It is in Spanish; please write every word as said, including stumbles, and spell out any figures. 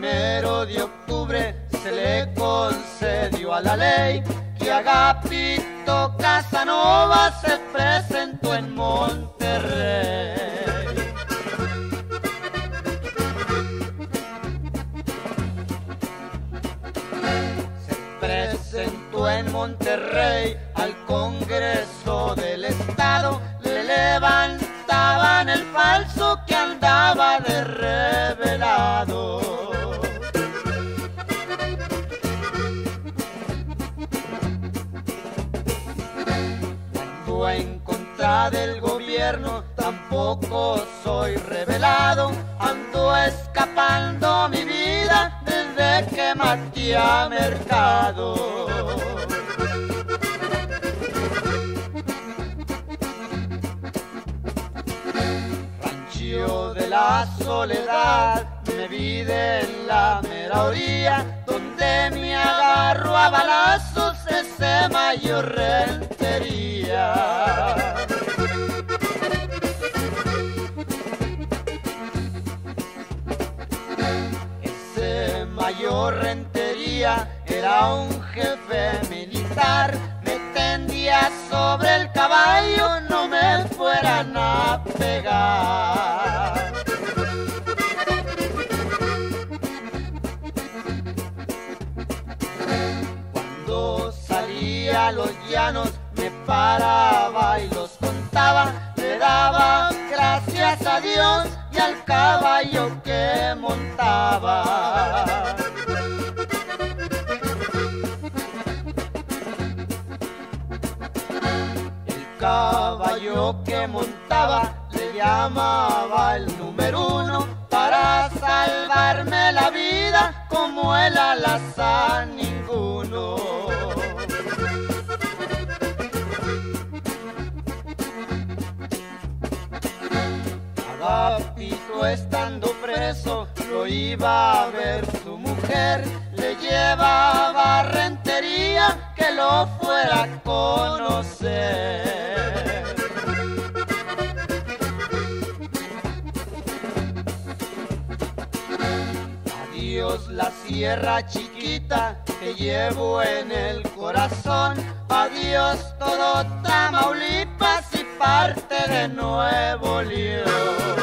primero de octubre se le concedió a la ley que Agapito Casanova se presentó en Monterrey. Se presentó en Monterrey al Congreso del Estado, le levantaban el falso que andaba de revelado. Cuando en contra del gobierno tampoco soy revelado, ando escapando mi vida desde que maté a Mercado. De la soledad me vi de la mera orilla, donde me agarro a balazos ese mayor rentería. Ese mayor rentería era un jefe militar, me tendía sobre el caballo, no me fueran a pegar. Cuando salía a los llanos me paraba y los contaba, le daba gracias a Dios y al caballo que montaba. El caballo que montaba le llamaba el número uno, para salvarme la vida como el alazán ninguno. Agapito estando preso lo iba a ver su mujer, le llevaba rentería que lo fuera a conocer. Adiós la sierra chiquita que llevo en el corazón, adiós todo Tamaulipas y parte de Nuevo León.